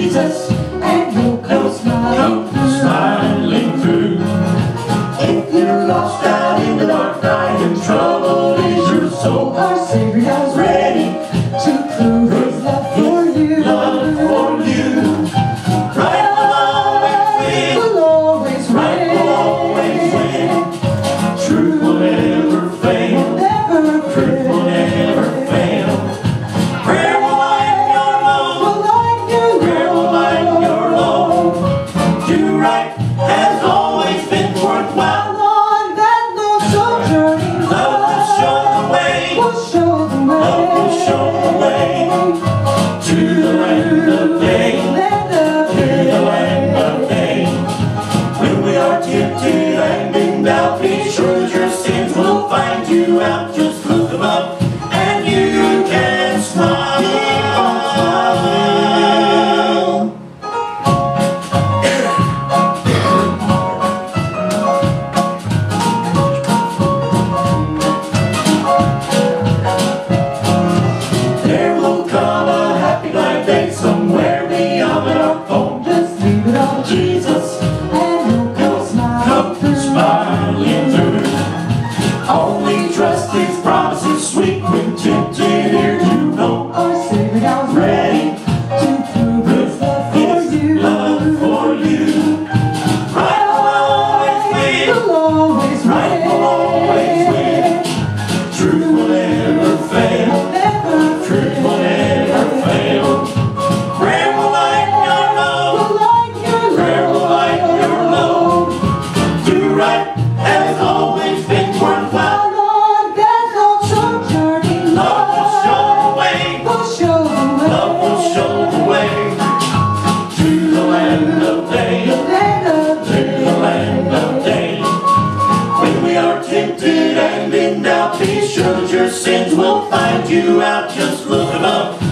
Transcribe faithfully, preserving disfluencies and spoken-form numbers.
Jesus, and He'll come smiling through. Smiling through. If you're lost out in the dark night and trouble is your soul, our Savior's ready to prove His love for you. Love for you. Right will always win. Will always Right will always win. Truth will never fail. never Truth will never fail. Prayer will lighten your load. will light your Prayer will lighten your load. Do right has always been worthwhile. on that long sojourning Love will show the way. will show the way. Love will show the way to the land of day. Land of To the land of day. When we are tempted and in doubt, be sure that your sins will find you out. Just look above and you can smile. There will come a happy glad day somewhere beyond our home. Just leave it all to Jesus, and He'll come smiling come through. smiling through. Only trust His promises sweet when tempted here to know. Our Savior's ready to prove His love for His you. love for you. Right will always win. Will always Right will always win. Truth will never fail. never Truth will never fail. Prayer will lighten your load. will light your Prayer will lighten your load. Do right has always been worthwhile. on that long sojourning Love will show the way. will show the way. Love will show the way to the land of day. Land of To the land of day. When we are tempted and in doubt, be sure that your sins will find you out. Just look above